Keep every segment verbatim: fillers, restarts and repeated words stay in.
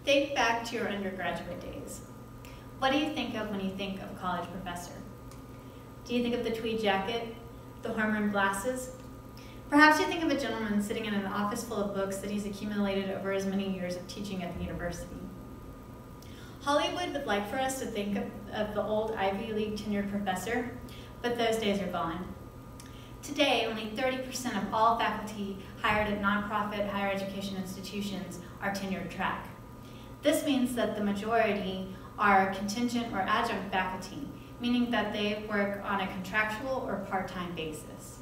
Think back to your undergraduate days. What do you think of when you think of a college professor? Do you think of the tweed jacket, the horn-rimmed glasses? Perhaps you think of a gentleman sitting in an office full of books that he's accumulated over his many years of teaching at the university. Hollywood would like for us to think of, of the old Ivy League tenured professor, but those days are gone. Today, only thirty percent of all faculty hired at nonprofit higher education institutions are tenured track. This means that the majority are contingent or adjunct faculty, meaning that they work on a contractual or part-time basis.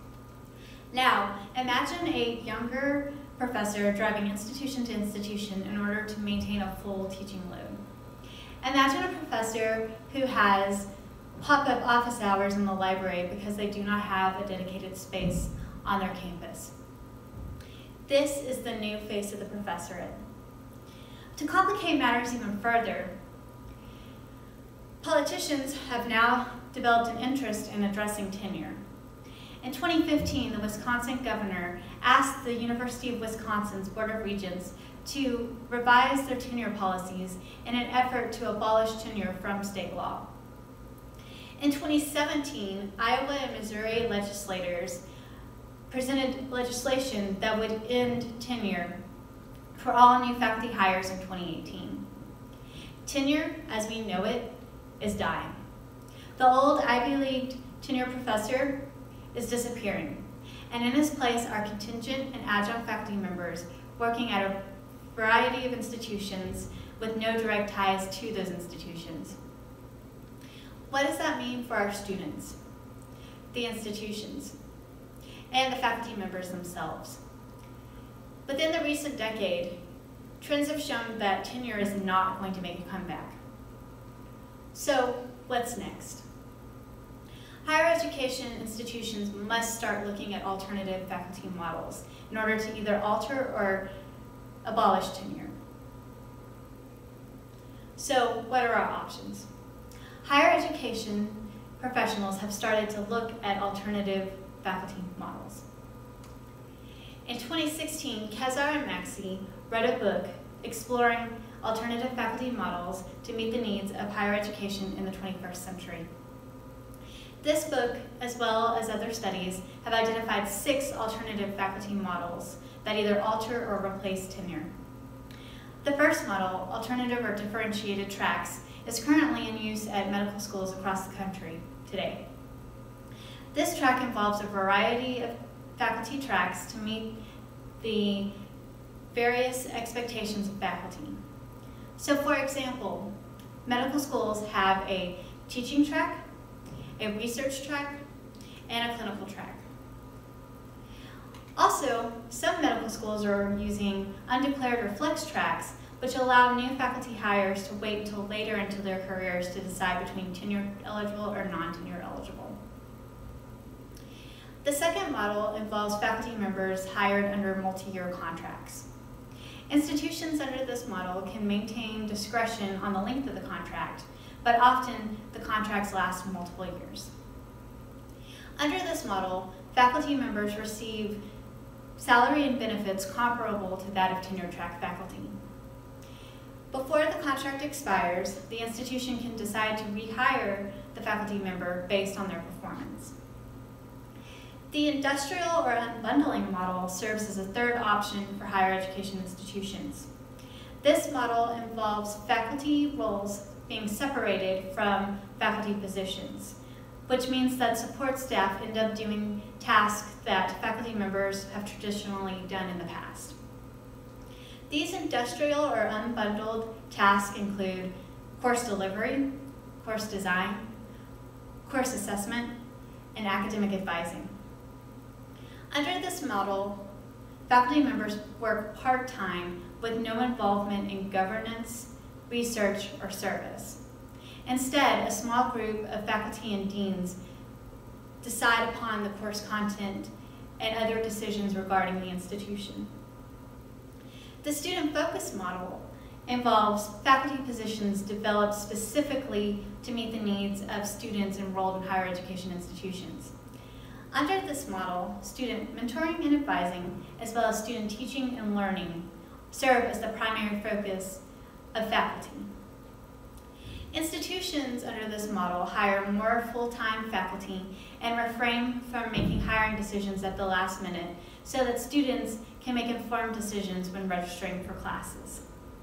Now, imagine a younger professor driving institution to institution in order to maintain a full teaching load. Imagine a professor who has pop-up office hours in the library because they do not have a dedicated space on their campus. This is the new face of the professorate. To complicate matters even further, politicians have now developed an interest in addressing tenure. In twenty fifteen, the Wisconsin governor asked the University of Wisconsin's Board of Regents to revise their tenure policies in an effort to abolish tenure from state law. In twenty seventeen, Iowa and Missouri legislators presented legislation that would end tenure for all new faculty hires in twenty eighteen. Tenure, as we know it, is dying. The old Ivy League tenure professor is disappearing, and in his place are contingent and adjunct faculty members working at a variety of institutions with no direct ties to those institutions. What does that mean for our students, the institutions, and the faculty members themselves? Within the recent decade, trends have shown that tenure is not going to make a comeback. So, what's next? Higher education institutions must start looking at alternative faculty models in order to either alter or abolish tenure. So, what are our options? Higher education professionals have started to look at alternative faculty models. In twenty sixteen, Kezar and Maxey wrote a book exploring alternative faculty models to meet the needs of higher education in the twenty-first century. This book, as well as other studies, have identified six alternative faculty models that either alter or replace tenure. The first model, alternative or differentiated tracks, is currently in use at medical schools across the country today. This track involves a variety of faculty tracks to meet the various expectations of faculty. So for example, medical schools have a teaching track, a research track, and a clinical track. Also, some medical schools are using undeclared or flex tracks, which allow new faculty hires to wait until later into their careers to decide between tenure eligible or non-tenure eligible. The second model involves faculty members hired under multi-year contracts. Institutions under this model can maintain discretion on the length of the contract, but often the contracts last multiple years. Under this model, faculty members receive salary and benefits comparable to that of tenure track faculty. Before the contract expires, the institution can decide to rehire the faculty member based on their performance. The industrial or unbundling model serves as a third option for higher education institutions. This model involves faculty roles being separated from faculty positions, which means that support staff end up doing tasks that faculty members have traditionally done in the past. These industrial or unbundled tasks include course delivery, course design, course assessment, and academic advising. Under this model, faculty members work part-time with no involvement in governance, research, or service. Instead, a small group of faculty and deans decide upon the course content and other decisions regarding the institution. The student-focused model involves faculty positions developed specifically to meet the needs of students enrolled in higher education institutions. Under this model, student mentoring and advising, as well as student teaching and learning, serve as the primary focus of faculty. Institutions under this model hire more full-time faculty and refrain from making hiring decisions at the last minute so that students can make informed decisions when registering for classes.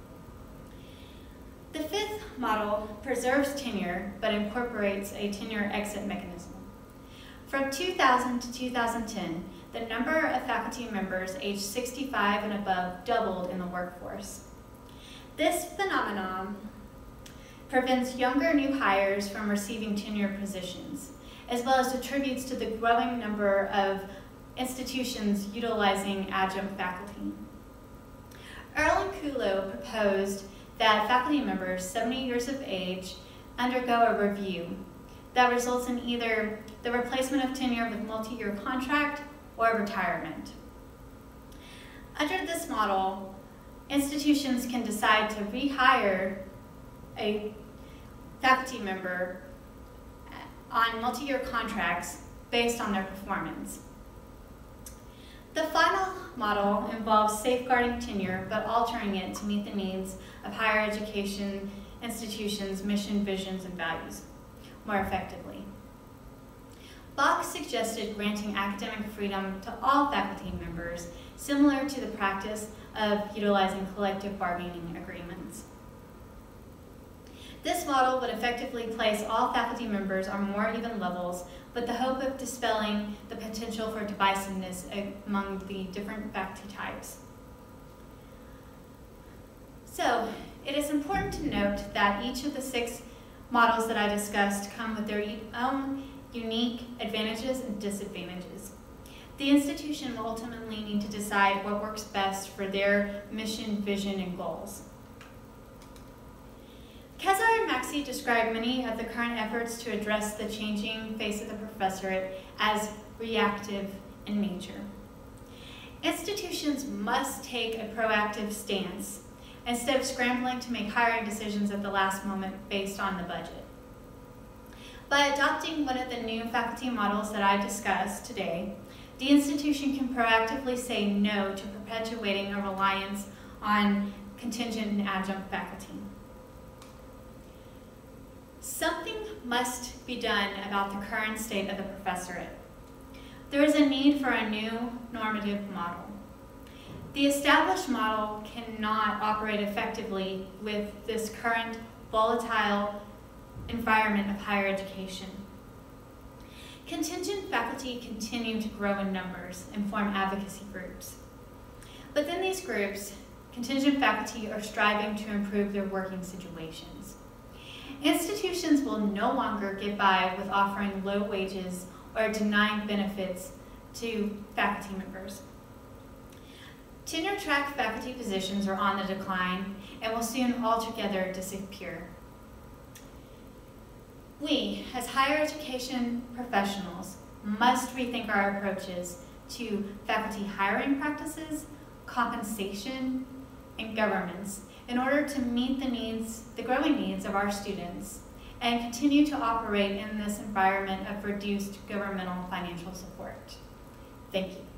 The fifth model preserves tenure but incorporates a tenure exit mechanism. From two thousand to two thousand ten, the number of faculty members aged sixty-five and above doubled in the workforce. This phenomenon prevents younger new hires from receiving tenure positions, as well as attributes to the growing number of institutions utilizing adjunct faculty. Earl and Kulo proposed that faculty members seventy years of age undergo a review that results in either the replacement of tenure with multi-year contract or retirement. Under this model, institutions can decide to rehire a faculty member on multi-year contracts based on their performance. The final model involves safeguarding tenure, but altering it to meet the needs of higher education institutions' mission, visions, and values more effectively. Bach suggested granting academic freedom to all faculty members, similar to the practice of utilizing collective bargaining agreements. This model would effectively place all faculty members on more even levels, with the hope of dispelling the potential for divisiveness among the different faculty types. So, it is important to note that each of the six models that I discussed come with their own unique advantages and disadvantages. The institution will ultimately need to decide what works best for their mission, vision, and goals. Kezar and Maxey describe many of the current efforts to address the changing face of the professorate as reactive in nature. Institutions must take a proactive stance instead of scrambling to make hiring decisions at the last moment based on the budget. By adopting one of the new faculty models that I discussed today, the institution can proactively say no to perpetuating a reliance on contingent and adjunct faculty. Something must be done about the current state of the professorate. There is a need for a new normative model. The established model cannot operate effectively with this current volatile environment of higher education. Contingent faculty continue to grow in numbers and form advocacy groups. Within these groups, contingent faculty are striving to improve their working situations. Institutions will no longer get by with offering low wages or denying benefits to faculty members. Tenure-track faculty positions are on the decline and will soon altogether disappear. We, as higher education professionals, must rethink our approaches to faculty hiring practices, compensation, and governance in order to meet the needs, the growing needs of our students, and continue to operate in this environment of reduced governmental financial support. Thank you.